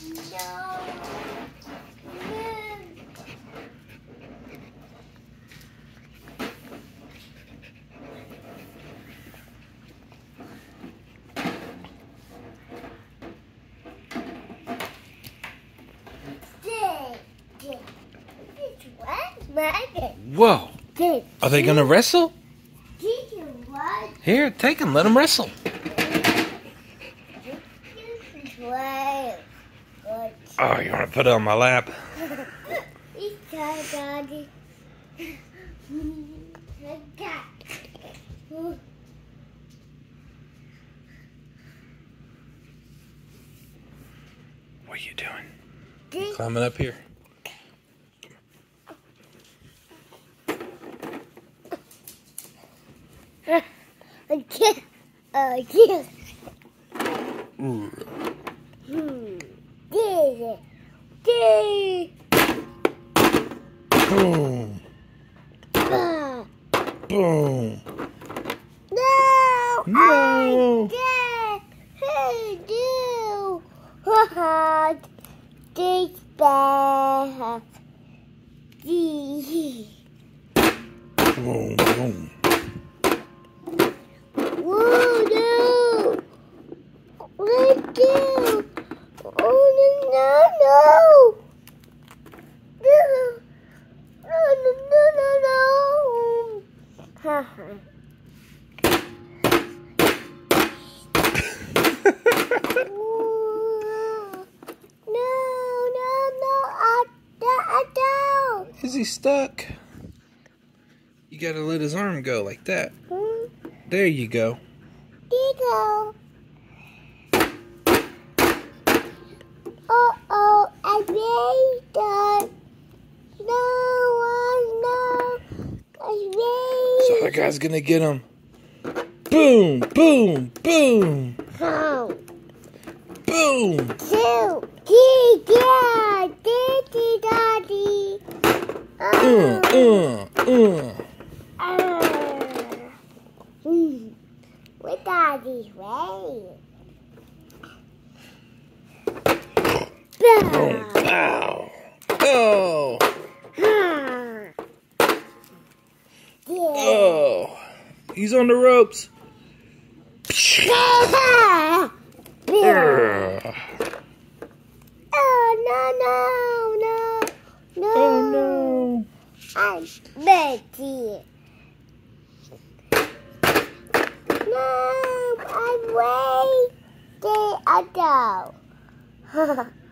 Whoa! Are they gonna wrestle? Here, take them. Let them wrestle. Oh, you want to put it on my lap? What are you doing? You climbing up here? Boom. Boom. No. No. Hey, this bad. Boom. Boom. Whoa, no. Let go. Oh, no. Is he stuck? You gotta let his arm go like that. There you go. Uh-oh, I made it. No, I made So that guy's gonna get him. Boom, boom, boom. it. Boom. Daddy. With Daddy's way. Boom, pow. Oh. Oh. He's on the ropes. Oh, no. Oh no. I'm Betty. No, I'm way the adult.